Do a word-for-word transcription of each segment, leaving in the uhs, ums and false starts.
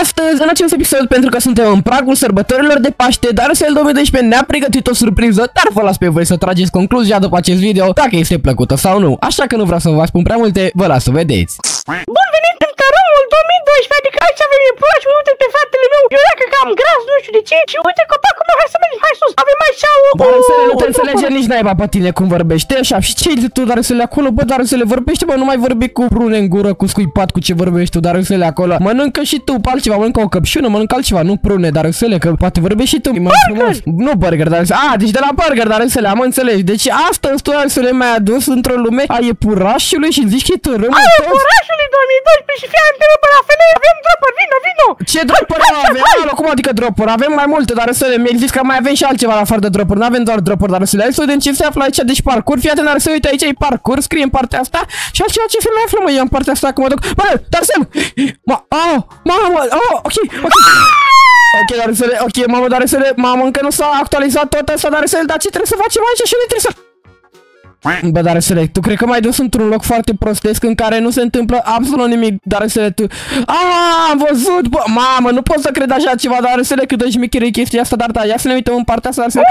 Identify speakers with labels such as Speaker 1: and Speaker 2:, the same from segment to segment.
Speaker 1: astăzi, în acest episod, pentru că suntem în pragul sărbătorilor de Paște, Darusel două mii doisprezece ne-a pregătit o surpriză, dar vă las pe voi să trageți concluzia după acest video, dacă este plăcută sau nu. Așa că nu vreau să vă spun prea multe, vă las să vedeți.
Speaker 2: Bun venit în Cărămul două mii doisprezece, adică aici avem iepuraș, uite pe fratele meu, eu dacă că am gras, nu știu de ce, și uite copacul meu, hai să mergem, hai sus, avem aici o...
Speaker 1: Darusel, nu te înțelege nici naiba pe tine cum vorbești, așa, și ce tu, Darusel, acolo, bă, Darusel, vorbește, bă, nu mai vorbi cu prune în gură, cu scuipat, cu ce vorbești tu, Darusel, acolo, mănâncă și tu altceva, mănâncă o căpșună, mănâncă altceva, nu prune, Darusel, că poate vorbești și tu, mai frumos. Nu burger, Darusel, a, deci de la burger, Darusel, am înțeles, deci astăzi tu, Darusel, m-ai adus într-o lume a iepurașului și zici că e tărâmă.
Speaker 2: A iepurașului două mii doisprezece și fie antenă pe la femeie, avem dropper, vino, vino!
Speaker 1: Ce dropper avem? Alo, cum adică dropper? Avem mai multe, Darusel, mi-ai zis că mai avem și altceva la afară de dropper, nu avem doar dropper, Darusel, hai să vedem ce se află aici, deci parcurs, fii atent, Darusel, uite aici e parcurs, scrie în partea asta și altceva ce se mai află, mă, eu în partea asta, cum mă duc, bă, Darusel, ma, oh, mamă, oh, ok, ok. Ok, Darusel, ok, mamă, Darusel, mamă, încă nu s-a actualizat tot asta, Darusel, dar ce trebuie să facem aici și nu trebuie să... Bă, Darusel, tu cred că m-ai dus într-un loc foarte prostesc în care nu se întâmplă absolut nimic, Darusel, tu... Aaaa, am văzut, bă, mamă, nu pot să cred așa ceva, Darusel, cât de șmichere e chestia asta, dar da, ia să ne uităm în partea asta, Darusel.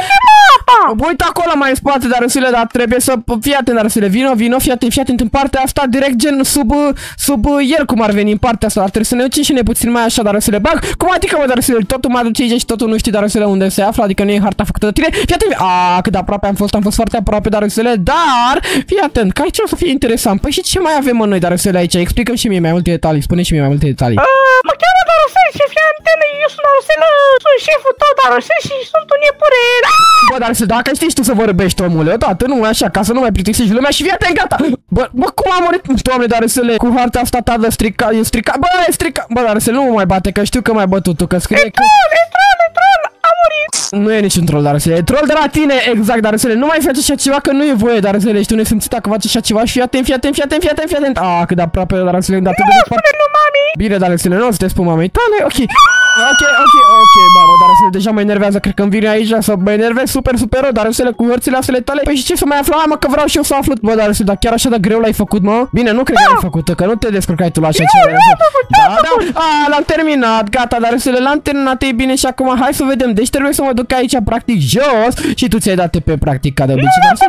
Speaker 1: Uite acolo mai în spate, Darusel, dar trebuie să... Fii atent, Darusel, vino, vino, fii atent, fii atent în partea asta, direct gen sub, sub el, cum ar veni în partea asta, dar trebuie să ne ducem și ne puțin mai așa, Darusel, bă, cum adică, bă, Darusel, totul mă aduce aici și totul nu știi, Darusel, unde se află, adică nu e harta făcută de tine, fii atent, aaa, cât de aproape am fost, am fost foarte aproape, Darusel, da. Dar, fii atent, că aici o să fie interesant. Păi și ce mai avem în noi, Darusel, aici? Explică-mi și mie mai multe detalii, spune și mie mai multe detalii.
Speaker 2: Uh, mă cheamă Darusel și fie antenă, eu sunt Darusel, sunt șeful tău, Darusel, și sunt un iepure.
Speaker 1: Bă, Darusel, dacă știi tu să vorbești, omule, odată, nu așa, ca să nu mai plictisești lumea și fii atent, gata. Bă, bă, cum am murit, Doamne, Darusel, cu harta asta ta de strica, e strica, bă, e strica. Bă, Darusel, nu mă mai bate, că știu că m-ai bătut tu, că scrie că...
Speaker 2: E troll, e troll, e troll, a murit.
Speaker 1: Nu e niciun troll, Darusel, e troll de la tine, exact, Darusel, nu mai faci așa ceva, că nu e voie, Darusel, ești tu nesimțit că faci așa ceva și fii atent, fii atent, fii atent, fii atent, fii atent. Ah, cât de aproape, Darusel, de atât de departe. Bine, Darusel, nu o să te spun mamei tale, ok. Ok, ok, ok, mamă, Darusel, deja mă enervează, cred că îmi vine aici să mă enervez super, super rău, Darusel, cu hărțile astea tale. Păi și ce să mai afla, mă, că vreau și eu să aflu. Bă, Darusel, dar chiar așa de greu l-ai făcut, mă? Bine, nu cred că l-ai făcut, că nu te descurcai tu la așa ceva. Da, da, a, l-am terminat, gata, Darusel, l-am terminat, e bine și acum hai să vedem. Deci trebuie să mă duc aici, practic, jos și tu ți-ai dat pe practic, ca de obicei, Darusel.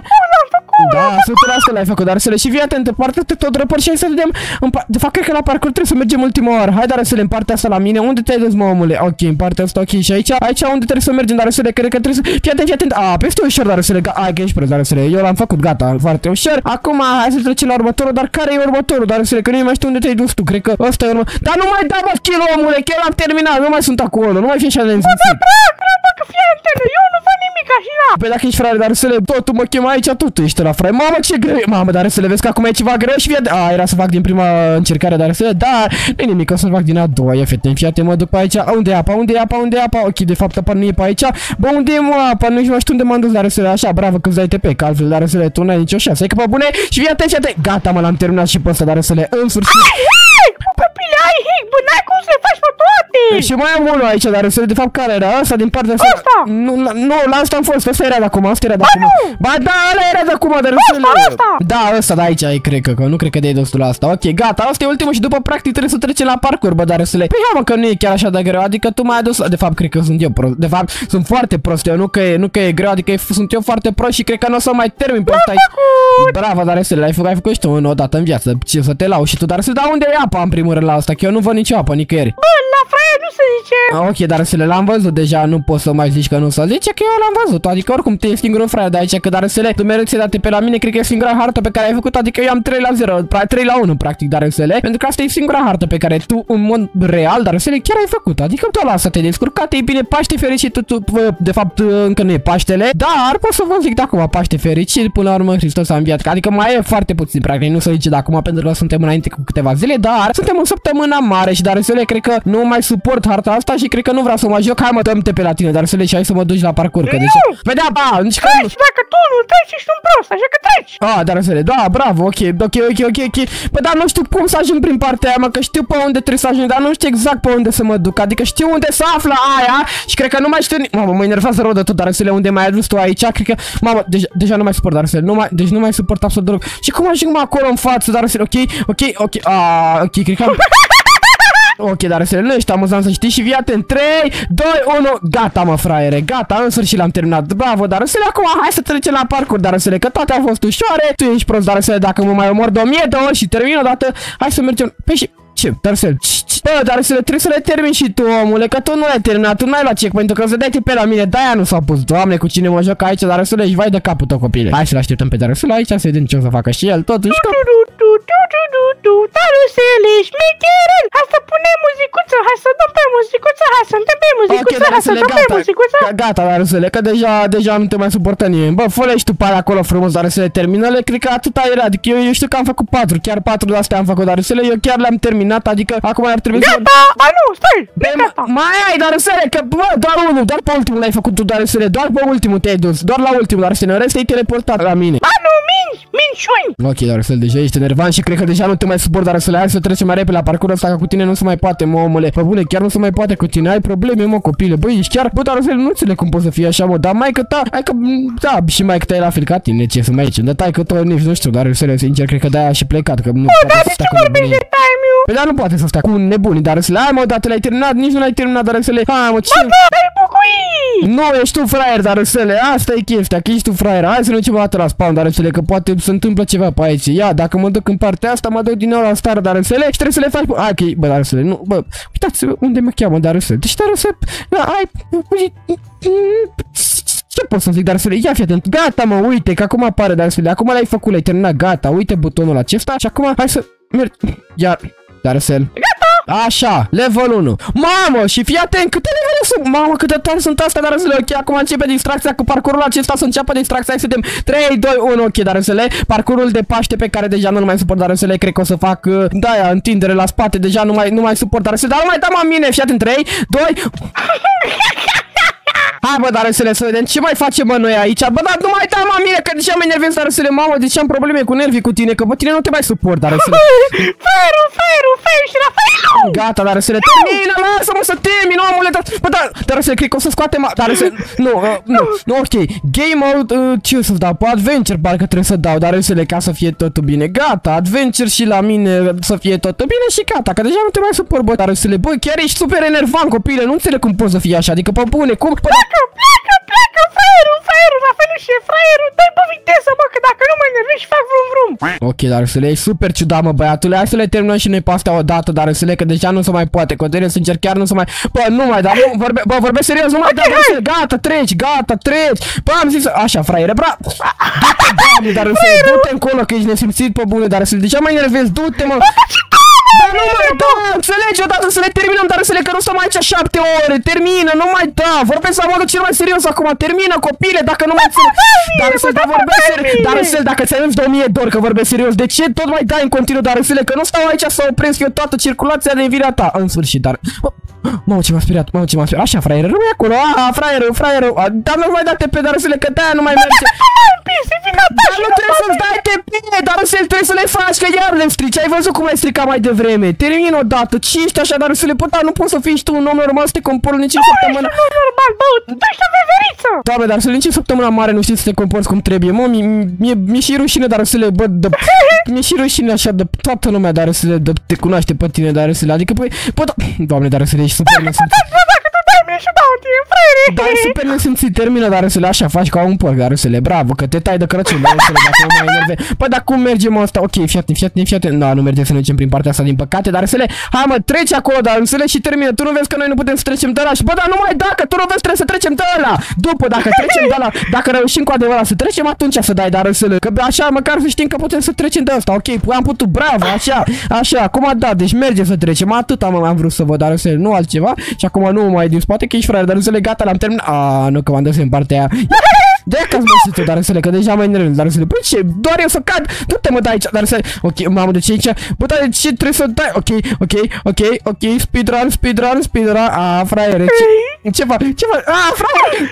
Speaker 1: Da, o sută la sută l-ai făcut, Darusel, și fii atent, poartă-te tot drăpăr și hai să vedem. De fapt, cred că la parcurs trebuie să mergem ultima oară. Hai, Darusel, în partea asta la mine, unde te-ai dus, mă, omule? Ok, în partea asta, ok, și aici, aici unde trebuie să mergem, Darusel, cred că trebuie să... Fii atent, fii atent, a, peste ușor, Darusel, ai că ești prost, Darusel, eu l-am făcut, gata, foarte ușor. Acum, hai să trecem la următorul, dar care e următorul, Darusel, că nu mai știu unde te-ai dus tu, cred că ăsta e urmă... Dar nu mai da, bă, kill, omule, că eu l-am terminat, nu mai sunt acolo, nu mai fi așa de înzimțit.
Speaker 2: Că fie antenă, eu nu văd nimic așa.
Speaker 1: Păi dacă ești frate, Darusel, totul mă chem aici, tu ești la frate. Mamă, ce greu e. Mamă, Darusel, vezi că acum e ceva greu și fie... A, era să fac din prima încercare, Darusel, dar nu nimic, o să fac din a doua. Ia fete, fii atent, mă duc pe aici. Unde e apa? Unde e apa? Unde e apa? Ok, de fapt apa nu e pe aici. Bă, unde e mă apa? Nu știu unde m-am dus, Darusel, așa, bravo că îți dai T P, că altfel, Darusel, tu n-ai nicio șansă. E că pe bune și fii atent, fii atent. Gata, mă, l-am terminat și pe ăsta, Darusel, în sfârșit.
Speaker 2: Copile, ai hic, bă, n-ai cum să faci pe toate.
Speaker 1: Și mai am unul aici, Darusel, de fapt care era? Ăsta din partea asta?
Speaker 2: Ăsta.
Speaker 1: Nu, nu, la asta am fost, ăsta era de acum, ăsta era de acum. Ba da, ăla era de acum, Darusel.
Speaker 2: Ăsta,
Speaker 1: Da, ăsta, da, aici e, cred că, că nu cred că de-ai dus tu la asta. Ok, gata, asta e ultimul și după practic trebuie să trecem la parcurs, bă, Darusel. Păi ia, mă, că nu e chiar așa de greu, adică tu m-ai adus, de fapt, cred că sunt eu prost. De fapt, sunt foarte prost eu, nu că e, nu că e greu, adică e, sunt eu foarte prost și cred că nu o să mai termin pe ăsta aici. Bravo, Darusel, ai făcut, ai făcut și tu în o dată în viață, ce să te lau și tu, Darusel, dar unde e apa în primul rând la asta, că eu nu văd nicio apă nicăieri.
Speaker 2: bă, la fraie nu se zice.
Speaker 1: Ok, Darusel, l-am văzut deja, nu poți să mai zici că nu să zice că eu l-am văzut, adică oricum te e singurul fraier de aici, că Darusel, tu mereu ți-ai dat pe la mine, cred că e singura hartă pe care ai făcut, adică eu am trei la zero, trei la unu practic, Darusel, pentru că asta e singura hartă pe care tu în mod real, Darusel, chiar ai făcut, adică tu la asta te-ai descurcat, e bine, Paște fericit, tu, de fapt încă nu e Paștele, dar pot să vă zic de acum Paște fericit, până la urmă Hristos a înviat, adică mai e foarte puțin, practic, nu se zice de acum pentru că suntem înainte cu câteva zile, dar suntem în săptămâna mare și Darusel, cred că nu mai suport harta asta și cred că nu vreau să mă joc, hai mă, dăm-te pe la tine, Darusel, și hai să mă duci la parcurs, că deci... Vedea, ba, nici că
Speaker 2: nu... Dacă tu nu treci, ești un prost, așa că treci.
Speaker 1: Ah, Darusel, da, bravo, ok, ok, ok, ok, ok. Bă, dar nu știu cum să ajung prin partea aia, mă, că știu pe unde trebuie să ajung, dar nu știu exact pe unde să mă duc, adică știu unde se află aia și cred că nu mai știu... Mamă, mă enervează rău de tot, Darusel, unde m-ai adus tu aici, cred că... Mamă, deja, deja nu mai suport, Darusel, nu mai, deci nu mai suport absolut deloc. Și cum ajung mă acolo în față, Darusel, ok, ok, ok, ah, ok, cred că am... Ok, dar răsele, nu ești amuzant să știi și fii atent. trei, doi, unu, gata mă fraiere, gata, în sfârșit l-am terminat. Bravo, dar răsele, acum hai să trecem la parcurs, dar răsele, că toate au fost ușoare. Tu ești prost, dar răsele, dacă mă mai omor de o mie de ori și termin odată, hai să mergem. Păi și... Ce? Darcel? Bă, Darcel, trebuie să le termin și tu, omule, că tu nu l-ai terminat, tu n-ai luat check, pentru că să dai pe la mine, de-aia nu s-a pus. Doamne, cu cine mă joc aici, Darcel, ești vai de capul tău, copile. Hai să-l așteptăm pe Darcel aici, să vedem ce o să facă și el, totuși.
Speaker 2: Darcel, șmecherel! Hai să punem muzicuță, hai să dăm pe muzicuță, hai să dăm pe muzicuță, hai să dăm pe muzicuță.
Speaker 1: Gata, Darcel, că deja, deja nu te mai suportă nimeni. Bă, fă-le și tu pe acolo frumos, Darcel, termină-le, cred că atâta era, adică eu, eu știu că am făcut patru, chiar patru de astea am făcut, Darcel, eu chiar le-am terminat, adică acum ar trebui
Speaker 2: gata!
Speaker 1: să...
Speaker 2: Gata! Ba nu, stai!
Speaker 1: Bă, gata! Mai ai, Darcele, că bă, doar unul, doar pe ultimul l-ai făcut tu, Darcele, doar pe ultimul te-ai dus, doar la ultimul, Darcele, în rest te-ai teleportat la mine.
Speaker 2: Ba nu, minci, minciuni!
Speaker 1: Ok, Darcele, deja ești enervant și cred că deja nu te mai suport, Darcele, hai să trecem mai repede la parcursul ăsta, că cu tine nu se mai poate, mă, omule. Bă, bune, chiar nu se mai poate cu tine, ai probleme, mă, copile, băi, ești chiar, bă, Darcele, nu înțeleg cum poți să fii așa, mă, dar mai că ta, hai că, da, și mai că te-ai la fel ca tine, ce să mai aici, dar tai că tu nici nu știu, Darcele, sincer, cred că de-aia și plecat, că nu
Speaker 2: poate să stea cu nebunii.
Speaker 1: Păi dar nu poate să stea cu nebunii, Darcele, hai mă, dată l-ai terminat, nici nu l-ai terminat, Darcele, hai mă, ce...
Speaker 2: Bă, dai bucui!
Speaker 1: Nu, ești tu fraier, Darcele, asta e chestia, că ești tu fraier, hai să ne ducem o dată la spawn, Darcele, că poate se întâmplă ceva pe aici, ia, dacă mă duc în partea asta, mă duc din nou la star, Darcele, și trebuie să le faci, hai, ok, bă, Darcele, nu, bă, uitați unde mă cheamă, Darcele, deci Darcele, da, hai, ce pot să zic, Darcele, ia fii atent, gata mă, uite, că acum apare, Darcele, acum l-ai făcut, l-ai terminat, gata, uite butonul acesta și acum hai să mergi, iar, Darcele. Gata! Așa, level unu. Mamă, și fii atent, câte levele sunt? Mamă, câte tare sunt astea, Darcele, ok, acum începe distracția cu parcurul acesta, să înceapă distracția, hai să vedem, trei, doi, unu, ok, Darcele, parcurul de Paște pe care deja nu mai suport, Darcele, cred că o să fac, uh, da, întindere la spate, deja nu mai, nu mai suport, Darcele, dar nu mai dăm la mine, fii atent, trei, doi... Hai bă, Darcele, să vedem ce mai facem bă noi aici. Bă, dar nu mai da mă mine, că deja mă enervez, Darcele, mamă, deci am probleme cu nervii cu tine, că pe tine nu te mai suport, Darcele.
Speaker 2: Ferul, ferul, ferul și la ferul!
Speaker 1: Gata, Darcele, termină, lasă-mă să termin, omule, dar... Bă, dar, Darcele, cred că o să scoatem... Darcele, nu, uh, nu, nu, ok, game mode, uh, ce să dau, pe adventure parcă trebuie să dau, Darcele, ca să fie totul bine. Gata, adventure și la mine să fie totul bine și gata, că deja nu te mai suport, bă, Darcele, bă, chiar ești super enervant, copile, nu înțeleg cum poți să fii așa, adică pe bune, cum...
Speaker 2: Pleacă, pleacă, pleacă, fraierul, fraierul, la felul și fraierul, dai pe viteză, mă, că dacă nu mă enervezi și fac vrum vrum.
Speaker 1: Ok, Darcele, e super ciudat, mă, băiatule, hai să le terminăm și noi pe astea odată, Darcele, că deja nu se mai poate, că trebuie să încerc, chiar nu se mai... Bă, nu mai, dar nu, vorbe, bă, vorbesc serios, nu mai okay, da, Darcele, gata, treci, gata, treci, bă, am zis, așa, fraiere, bra... Du-te, doamne, Darcele, du-te încolo, că ești nesimțit pe bune, Darcele, deja mai enervezi, du-te, mă... Dar nu mai da, înțelegi odată să le terminăm, Darcele, că nu stăm aici șapte ore, termină, nu mai da, vorbesc la modul cel mai serios acum, termină, copile, dacă nu mai înțelegi. Darcele, dar vorbesc serios, Darcele, dacă ți-ai de o mie de ori că vorbesc serios, de ce tot mai dai în continuu, Darcele, că nu stau aici să opresc eu toată circulația de virea ta, în sfârșit, dar... Mamă, ce m-a speriat, mamă, ce m-a speriat, așa, fraieră, rămâi acolo, a, fraieră, fraieră, dar nu mai date pe Darcele, că de-aia nu mai merge. Dar nu trebuie să-ți dai T P, Darcele, trebuie să le faci, că iar le strici, ai văzut cum ai stricat mai devreme. Termin odată, ce ești așa, Darcele, păi, nu poți să fii și tu un om normal să te comporți nici în săptămână.
Speaker 2: Nu, ești normal, bă, tu ești o veveriță.
Speaker 1: Doamne, Darcele, nici în săptămâna mare nu știi să te comporți cum trebuie, mă, mi-e și rușine, Darcele, bă, mi-e și rușine așa de toată lumea, Darcele, de te cunoaște pe tine, Darcele, adică, păi, bă, Doamne, Darcele, ești super nesimțit.
Speaker 2: Și dau tine, fraiere.
Speaker 1: Dar e super nesimțit, termină, Darcele, așa faci ca un porc, Darcele, bravo, că te tai de Crăciun, Darcele, dacă nu mai enerve. Păi, dar cum mergem asta? Ok, fii atent, fii atent, fii atent. Nu, nu merge să ne ducem prin partea asta, din păcate, Darcele. Hai, mă, treci acolo, Darcele, și termină. Tu nu vezi că noi nu putem să trecem de ăla? Și bă, dar nu mai dacă, tu nu vezi, trebuie să trecem de ăla. După, dacă trecem de ăla, dacă reușim cu adevărat să trecem, atunci să dai, Darcele. Că așa, măcar să știm că putem să trecem de ăsta. Ok, am putut, bravo, așa, așa, acum da, deci merge să trecem. Atât am, am vrut să văd, Darcele, nu altceva. Și acum nu mai din spate, că ești fraier, Darcele, gata, l-am terminat. A, nu, că m-am dus în partea aia. De-aia că-ți mă știu, Darcele, că deja mai enervez, Darcele. Băi, ce? Doar eu să cad. Du-te, mă, dai aici, Darcele. Ok, mamă, de ce aici? Bă, dar de ce trebuie să dai? Ok, ok, ok, ok, speedrun, speedrun, speedrun. A, fraiere, ce? Ce fac? Ce fac? A, fraiere!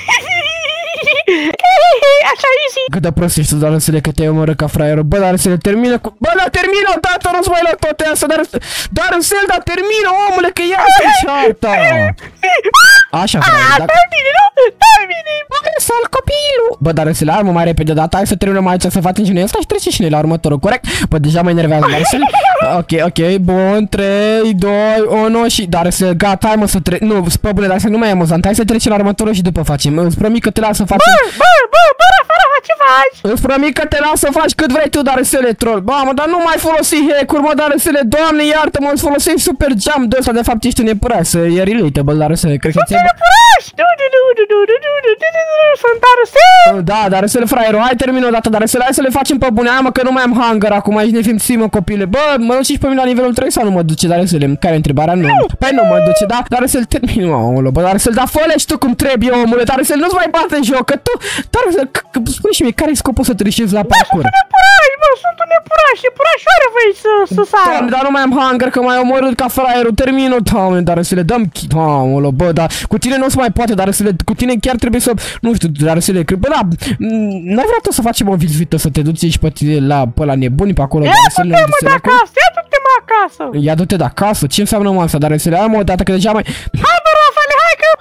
Speaker 2: Așa easy.
Speaker 1: Cât de prost ești, Darcele, că te-ai omorât ca fraierul. Bă, Darcele, termină cu... Bă, dar termină odată, nu-ți mai lua toate astea, Darcele. Darcele, dar termină, omule, că ia să-i cearta. Așa, fraiere,
Speaker 2: dacă... Dai bine, nu? Dai bine.
Speaker 1: Bă, sal copilul. Bă, dar să le armă mai repede data. Hai să terminăm aici să facem și noi asta și trece și noi la următorul, corect? Bă, deja mă enervează, dar să ok, ok, bun, trei, doi, unu și dar să gata, hai mă să tre... Nu, spă bune, dar să nu mai e amuzant. Hai să trecem la următorul și după facem. Îți promit că te las să facem.
Speaker 2: Bă, bă, bă, bă, Rafa, Rafa, ce faci?
Speaker 1: Îți promit că te las să faci cât vrei tu, dar să le troll. Ba, mă, dar nu mai folosi hack-uri, mă, dar să le, Doamne, iartă-mă, îți folosești super jump de ăsta, de fapt ești un iepuraș, să e relatable, dar să le cred că ți-e...
Speaker 2: Du, du, du, du, du, du, du, du, du, du, sunt Darusel!
Speaker 1: Da, dar să le fraierul, hai termin o dată, dar să le hai să le facem pe bune, hai mă că nu mai am hunger acum, aici ne simțim mă copile. Bă, mă duci și pe mine la nivelul trei sau nu mă duce, dar să le, care e întrebarea? Nu. Păi nu mă duce, da, dar să-l termin, omule, bă, dar să-l da fă și tu cum trebuie, omule, dar să-l nu-ți mai bate în joc, că tu, dar să, spune și mie, care-i scopul să trișezi la parcurs?
Speaker 2: Mă, sunt un iepuraș, iepurașoare vrei să, să sară.
Speaker 1: Doamne, dar nu mai am hunger, că mai omorât ca fraierul, termin-o, doamne, dar să le dăm, doamne, bă, dar cu tine nu se mai poate, dar să le, cu tine chiar trebuie să, nu știu, dar să le, bă, da, n-ai vrea tu să facem o vizită, să te duci și pe tine la, pe la nebuni pe acolo,
Speaker 2: ia
Speaker 1: dar
Speaker 2: du-te mă de acasă, ia du-te mă acasă.
Speaker 1: Ia du-te de acasă, ce înseamnă mă asta, dar să le am o dată, că deja mai...
Speaker 2: Hai bă, Rafale, hai că...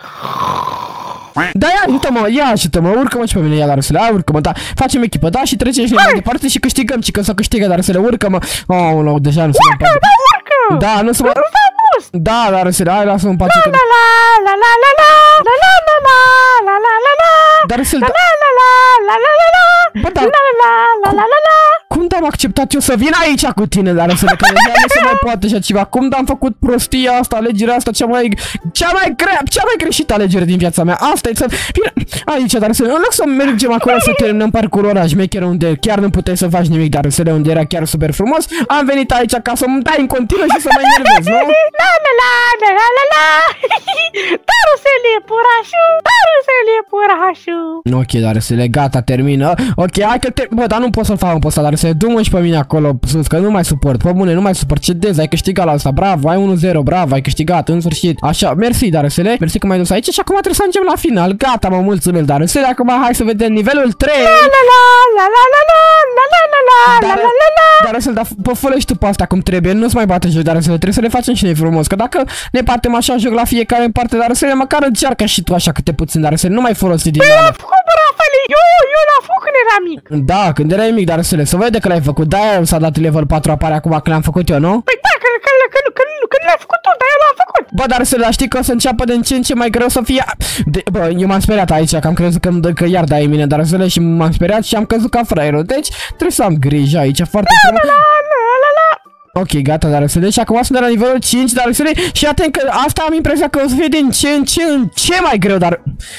Speaker 1: Da, ia ajută-mă, ia ajută-mă, urcă-mă și pe mine, ia dar să le ai, urcă-mă, da, facem echipă, da, și trecem și mai departe și câștigăm, și când să câștigă, dar să le urcă-mă, oh, no, deja nu se mai poate.
Speaker 2: Da, urcă!
Speaker 1: Da, nu se mai... Da, dar să le ai, lasă-mă în pace.
Speaker 2: La la la la la la la la la la la la la la.
Speaker 1: Dar să
Speaker 2: la la la la la la la.
Speaker 1: Bă, dar...
Speaker 2: La la la la la la.
Speaker 1: Cum d-am acceptat eu să vin aici cu tine, dar să le că nu se mai poate așa ceva. Cum d-am făcut prostia asta, alegerea asta, cea mai cea mai grea, cea mai greșită alegere din viața mea. Asta e să vin aici, dar să în loc să mergem acolo să terminăm parcurul ăla șmecher unde chiar nu puteai să faci nimic, dar să le unde era chiar super frumos. Am venit aici ca să mă dai în continuu și să mă enervez, nu?
Speaker 2: La la la la la la la. Darusel iepurașu, Darusel iepurașu.
Speaker 1: Ok, dar să le gata, termină. Ok, hai că te... Bă, dar nu pot să-l fac în posta, dar să le du-mă și pe mine acolo sus, că nu mai suport. Pe bune, nu mai suport. Ce dez, ai câștigat la asta. Bravo, ai unu zero, bravo, ai câștigat, în sfârșit. Așa, mersi, Darusele. Mersi că m-ai dus aici și acum trebuie să ajungem la final. Gata, mă mulțumesc, Darusele. Acum hai să vedem nivelul trei.
Speaker 2: La la la la la la la la la la la la la la.
Speaker 1: Darusele, dar pă, fă și tu pe asta cum trebuie. Nu-ți mai bate joc, Darusele. Trebuie să le facem și noi frumos. Că dacă ne batem așa joc la fiecare în parte, Darusele, măcar încearcă și tu așa câte puțin, Darusele. Nu mai folosi din
Speaker 2: ele. Păi făcut, bă, Rafale. Eu, eu l-am făcut când eram mic.
Speaker 1: Da, când erai mic, Darusele. Să vede că l-ai făcut. Da, s-a dat level patru, apare acum că l-am făcut eu, nu?
Speaker 2: Păi da, că, că, că, că, că l-ai făcut tu, dar eu l-am făcut.
Speaker 1: Bă, dar să le știi că o să înceapă de în ce în ce mai greu să fie... De, bă, eu m-am speriat aici, că am crezut că, că iar dai mine, dar să le și m-am speriat și am căzut ca fraierul. Deci trebuie să am grijă aici, foarte frumos.
Speaker 2: La la la la la.
Speaker 1: Ok, gata, dar să le și acum sunt de la nivelul cinci, dar să le... Și atent că asta am impresia că o să fie din ce în ce în ce mai greu, dar...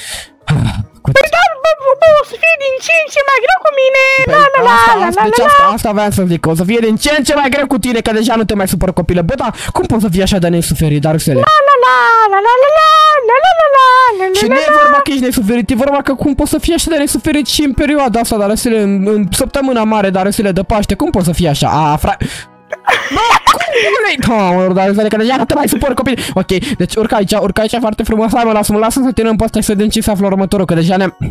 Speaker 2: Păi da, bă, bă, bă, o să fie din ce în ce mai greu cu mine. La la la la la
Speaker 1: deci
Speaker 2: la.
Speaker 1: asta, asta aveam să zic, că o să fie din ce în ce mai greu cu tine, că deja nu te mai supăr copile. Bă, dar cum poți să fii așa de nesuferit, dar să le?
Speaker 2: La la la la la la la la la la la la.
Speaker 1: Și nu e vorba că ești nesuferit, e vorba că cum poți să fii așa de nesuferit și în perioada asta, dar să le, în, în săptămâna mare, dar să le de Paște, cum poți să fii așa? A, fra... Bă, cum dar să că deja nu te mai supăr copii. Ok, deci urca aici, urca aici foarte frumos. Hai mă, lasă-mă, lasă-mă să terminăm pe asta și să vedem ce se află următorul, că deja ne-am...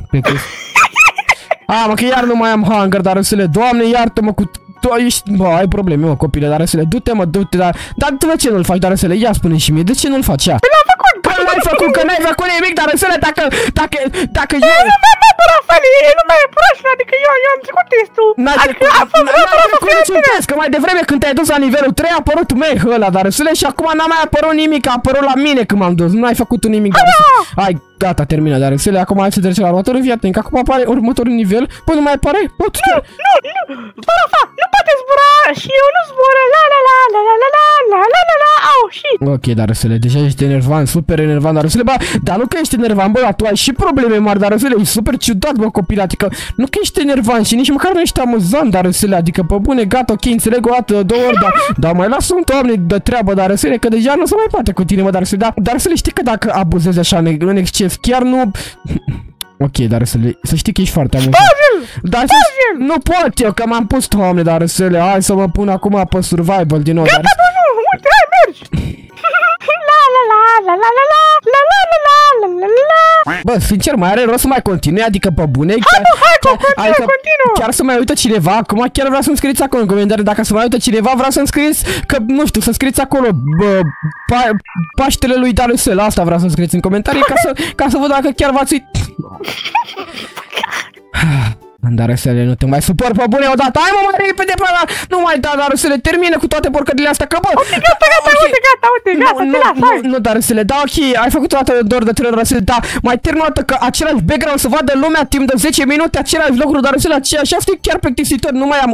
Speaker 1: A, mă, că iar nu mai am hunger, dar să le, Doamne, iartă-mă cu... Tu ești... Bă, ai probleme, mă, copile, dar să le, du-te, mă, du-te, dar... Dar de ce nu-l faci, dar să le, ia spune și mie, de ce nu-l faci, ia?
Speaker 2: Păi l-am făcut!
Speaker 1: Că n-ai făcut, că n-ai făcut nimic, dar să le, dacă... Dacă... Dacă eu...
Speaker 2: Nu mai mă, bă, Rafale, e numai iepurașul, adică eu, eu am trecut testul.
Speaker 1: N-ai trecut niciun test, că mai devreme când te-ai dus la nivelul trei a apărut meh ăla, dar să le, și acum n-a mai apărut nimic, a apărut la mine când m-am dus, nu ai făcut nimic, dar hai, gata, termină, dar să le, acum hai să trecem la următorul, fii atent, că acum apare următorul nivel, păi nu mai apare? Bă, tu
Speaker 2: nu, nu, nu, bă, Rafa, nu poate zbura și eu nu zbură, la la la la la la la la la la la, au, și...
Speaker 1: Ok, dar să le, deja ești enervant, super enervant, dar să le, bă, dar nu că ești enervant, bă, dar tu ai și probleme mari, dar să le, e super ciudat, bă, copil, adică nu că ești enervant și nici măcar nu ești amuzant, dar să le, adică, pe bune, gata, ok, înțeleg o dată, două ori, dar, dar mai lasă un doamne de treabă, dar să le, că deja nu se mai poate cu tine, mă, dar să le, dar să le știi că dacă abuzezi așa în exces, chiar nu... Ok, dar să le... Să știi că ești foarte amuzant. Dar să... Nu pot eu, că m-am pus, doamne, dar să le... Hai să mă pun acum pe survival din nou.
Speaker 2: Gata, bă, nu, uite, hai, mergi! La la la la la la la la la la la la la la.
Speaker 1: Bă, sincer, mai are rost să mai continui, adică pe bune?
Speaker 2: Hai, nu, hai, continuă, continuă!
Speaker 1: Chiar să mai uită cineva, acum chiar vreau să-mi scrieți acolo în comentarii, dacă să mai uită cineva, vreau să-mi scrieți, că, nu știu, să scrieți acolo, bă, pa, Paștele lui Darusel, asta vreau să scrieți în comentarii, ca să, ca să văd dacă chiar v-ați uit... Darăsele, nu te mai supăr pe bune odată. Hai mă, mai repede pe ăla. Nu mai da, Darăsele, termine cu toate porcările astea, că bă.
Speaker 2: Ok, gata, gata, uite, gata, uite, gata, te las, hai.
Speaker 1: Nu, Darăsele, da, ok, ai făcut o dată doar de trei ori, Darăsele, da. Mai termină o dată că același background să vadă lumea timp de zece minute, același lucru, Darăsele, aceea și asta e chiar plictisitor, nu mai am...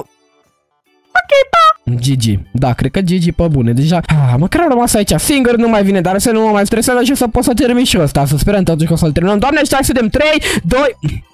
Speaker 2: Ok, pa!
Speaker 1: Gigi, da, cred că Gigi pe bune, deja, ah, măcar am rămas aici singur, nu mai vine, dar să nu mă mai stresează și să pot să termin și ăsta, să sperăm totuși că o să-l terminăm. Doamne, stai să dăm trei, doi...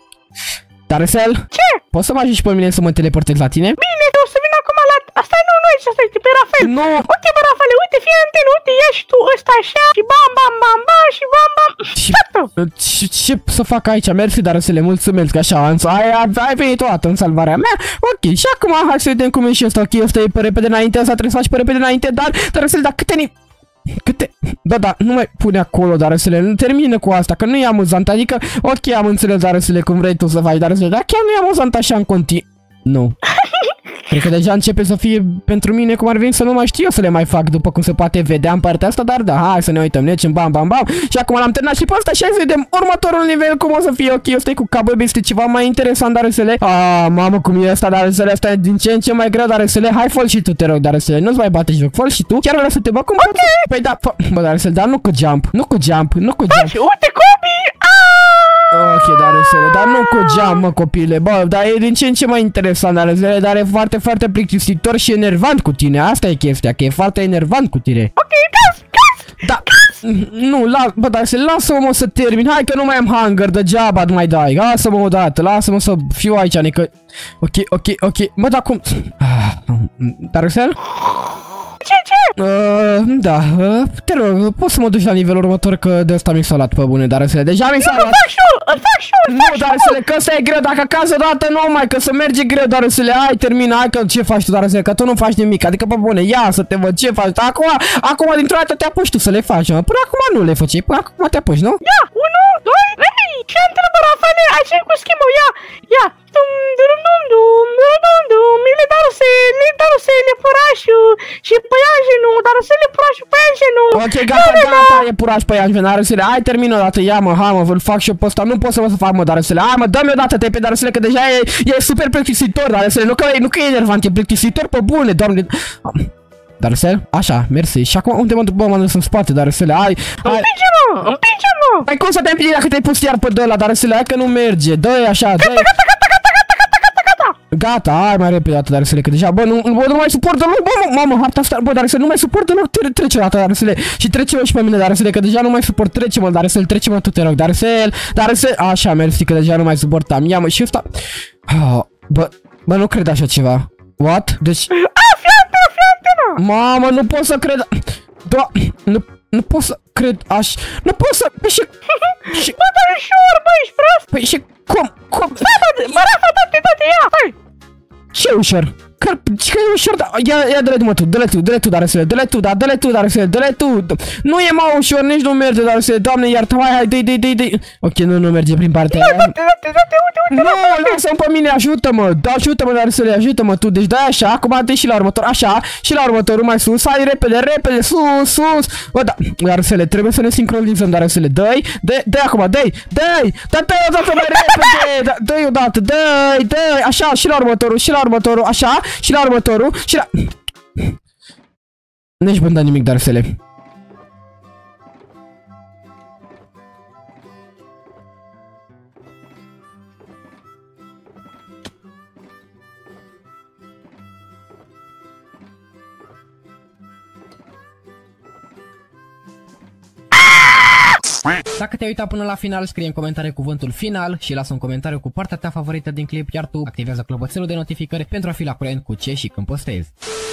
Speaker 1: Darăsel?
Speaker 2: Ce?
Speaker 1: Poți să mă ajungi pe mine să mă teleportez la tine?
Speaker 2: Bine, o să vin acum la... Asta nu, nu aici, asta e pe Rafael.
Speaker 1: Nu.
Speaker 2: Ok, bă, Rafael, uite, fii antenă, uite, ia și tu ăsta așa și bam, bam, bam, bam și bam, bam.
Speaker 1: Și... Ce, ce să fac aici? Mersi, Darăsele, mulțumesc, așa, ai, ai venit o dată în salvarea mea. Ok, și acum hai să vedem cum e și ăsta. Ok, ăsta e pe repede înainte, asta trebuie să faci pe repede înainte, dar, Darăsele, dar câte ni... Câte... Da, da, nu mai pune acolo, Darăsele, nu termină cu asta, că nu e amuzant, adică, ok, am înțeles, Darăsele, cum vrei tu să faci, Darăsele, dar chiar nu e amuzant așa în continuu. Nu. Cred că deja începe să fie pentru mine cum ar veni să nu mai știu să le mai fac după cum se poate vedea în partea asta, dar da, hai să ne uităm, necem, bam, bam, bam. Și acum l-am terminat și pe ăsta și hai să vedem următorul nivel cum o să fie. Ok, ăsta e cu cabăbi, este ceva mai interesant, Darăsele. Ah, mamă, cum e ăsta, Darăsele, ăsta e din ce în ce mai greu, Darăsele. Hai, fă și tu, te rog, Darăsele, nu-ți mai bate joc, fă și tu. Chiar vreau să te bag cum okay. Păi da, bă, Darăsele, dar nu cu jump, nu cu jump, nu cu jump.
Speaker 2: Uite, Cobi!
Speaker 1: Ok, Darăsele, dar nu cu geam, mă, copile. Bă, dar e din ce în ce mai interesant, Darăsele, dar e foarte, foarte plictisitor și enervant cu tine. Asta e chestia, că e foarte enervant cu tine.
Speaker 2: Ok, gas, gas!
Speaker 1: Da, nu, la, bă, Darăsele, lasă-mă, mă, să termin. Hai că nu mai am hunger, degeaba nu mai dai. Lasă-mă odată, lasă-mă să fiu aici, adică... Ok, ok, ok, bă, dar cum... Darăsele?
Speaker 2: Ce, ce?
Speaker 1: Uh, da, uh, te rog, poți să mă duci la nivelul următor că de asta mi s-a luat pe bune, Darăsele, deja mi s-a luat.
Speaker 2: Îl fac și eu, îl fac și eu, îl fac
Speaker 1: Nu, Darăsele, că ăsta e greu, dacă acasă odată nu mai, că să merge greu, Darăsele, hai, termina, hai că ce faci tu, Darăsele, că tu nu faci nimic, adică pe bune, ia să te văd ce faci, acum, acum dintr-o dată te apuci tu să le faci, mă, până acum nu le făceai, până acum te apuci, nu?
Speaker 2: Ia, unu, doi, trei, și întrebă, Rafaele, aici e cu schimbul, ia, ia, dum, dum, dum, dum, dum, dum, dum, ile Darăsele, Darăsele, purașul, și păianjenul, Darăsele, purașul, păianjenul.
Speaker 1: Ok, gata, gata, e puraș păianjen, Darăsele, hai, termină odată, ia, mă, hai, mă, îl fac și eu pe ăsta, nu pot să mă să fac, mă, Darăsele, hai, mă, dă-mi odată, te pe Darăsele, că deja e, e super plictisitor, Darăsele, nu că, nu că e enervant, e plictisitor pe bune, doamne. Darăsele, așa, mersi, și acum unde mă duc, bă, mă duc în spate, Darăsele, hai, hai.
Speaker 2: Împinge-mă, împinge-mă.
Speaker 1: Hai, cum să te împingi dacă te-ai pus iar pe dă la Darăsele, hai că nu merge, dă-i așa, dă-i.
Speaker 2: Gata, gata, gata, gata, gata, gata, gata.
Speaker 1: Gata, hai mai repede dată, Darăsele, că deja, bă, nu, bă, nu mai suport deloc, bă, mamă, harta asta, bă, Darăsele, nu mai suport deloc, trece o dată, Darăsele, și trece-mă și pe mine, Darăsele, că deja nu mai suport, trece-mă, Darăsele, trece-mă tu, te rog, Darăsele, Darăsele, așa, mersi, că deja nu mai suportam, ia-mă, și ăsta, oh, bă, bă, nu cred așa ceva, what? Deci,
Speaker 2: a, fii antenă, fii antenă.
Speaker 1: Mamă, nu pot să cred, da, nu, nu pot să cred, aș, nu pot să, și, și,
Speaker 2: bă, dar ușor, bă, ești prost.
Speaker 1: păi și, cum, cum,
Speaker 2: Stai, bă, bă, Rafa, dă-te, dă-te, ia, stai.
Speaker 1: ce ușor? Că, că e ușor, da, ia, ia, dă-le tu, mă, tu, dă-le tu, dă-le tu, Darăsele, dă-le tu, da, dă-le tu, Darăsele, dă-le tu, nu e mai ușor, nici nu merge, Darăsele, Doamne, iartă, hai, hai, dă-i, dă-i, dă-i, dă-i, ok, nu, nu merge prin partea aia.
Speaker 2: Dă-te, dă-te, dă-te, uite, uite,
Speaker 1: Nu, lasă-mi pe mine, ajută-mă, da, ajută-mă, Darăsele, ajută-mă tu, deci dai așa, acum dă și la următor, așa, și la următorul mai sus, hai, repede, repede, sus, sus, bă, da, Darăsele, trebuie să ne sincronizăm, Darăsele, dă-i, dă-i acum, dă-i, dă-i, dă-i odată mai repede, dă-i odată, dă-i, dă-i, așa, și la următorul, și la următorul, așa, și la următorul, și la... Nu-și bânda nimic, Darăsele. Dacă te-ai uitat până la final, scrie în comentarii cuvântul final și lasă un comentariu cu partea ta favorită din clip, iar tu activează clopoțelul de notificări pentru a fi la curent cu ce și când postezi.